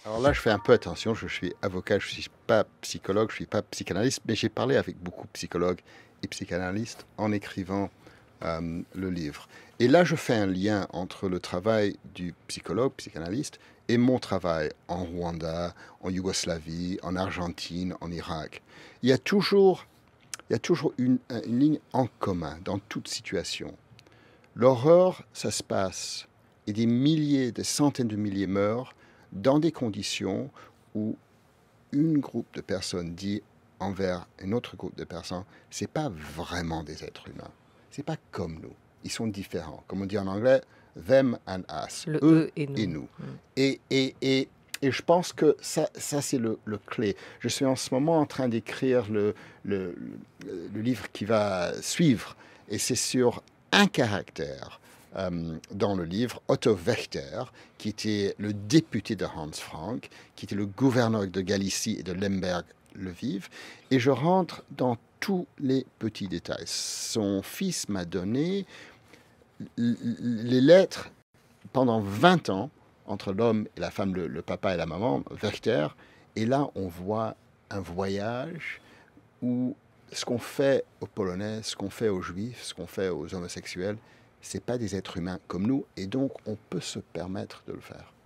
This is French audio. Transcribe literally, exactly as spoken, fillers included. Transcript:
Alors là, je fais un peu attention, je suis avocat, je ne suis pas psychologue, je ne suis pas psychanalyste, mais j'ai parlé avec beaucoup de psychologues et psychanalystes en écrivant euh, le livre. Et là, je fais un lien entre le travail du psychologue, psychanalyste, et mon travail en Rwanda, en Yougoslavie, en Argentine, en Irak. Il y a toujours, il y a toujours une, une ligne en commun dans toute situation. L'horreur, ça se passe, et des milliers, des centaines de milliers meurent dans des conditions où une groupe de personnes dit envers un autre groupe de personnes, c'est pas vraiment des êtres humains. C'est pas comme nous. Ils sont différents. Comme on dit en anglais, them and us, Le eux eux et et nous. nous. Mm. Et, et, et, et je pense que ça, ça c'est le, le clé. Je suis en ce moment en train d'écrire le, le, le, le livre qui va suivre, et c'est sur un caractère euh, dans le livre, Otto Wächter, qui était le député de Hans Frank, qui était le gouverneur de Galicie et de Lemberg-le-Viv, et je rentre dans tous les petits détails. Son fils m'a donné les lettres pendant vingt ans entre l'homme et la femme, le, le papa et la maman, Wächter, et là on voit un voyage où ce qu'on fait aux Polonais, ce qu'on fait aux Juifs, ce qu'on fait aux homosexuels, c'est pas des êtres humains comme nous, et donc on peut se permettre de le faire.